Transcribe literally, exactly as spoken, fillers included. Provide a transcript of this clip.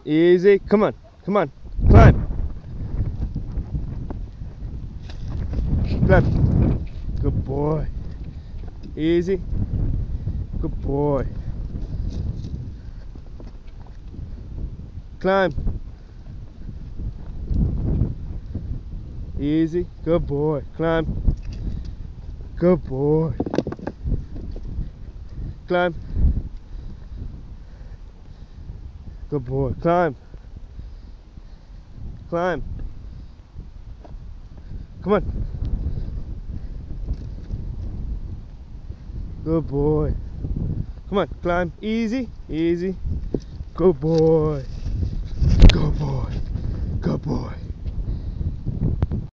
Easy. Come on. Come on. Climb. Climb. Good boy. Easy. Good boy. Climb. Easy. Good boy. Climb. Good boy. Climb. Good boy. Climb. Climb. Come on. Good boy. Come on. Climb. Easy. Easy. Good boy. Good boy. Good boy.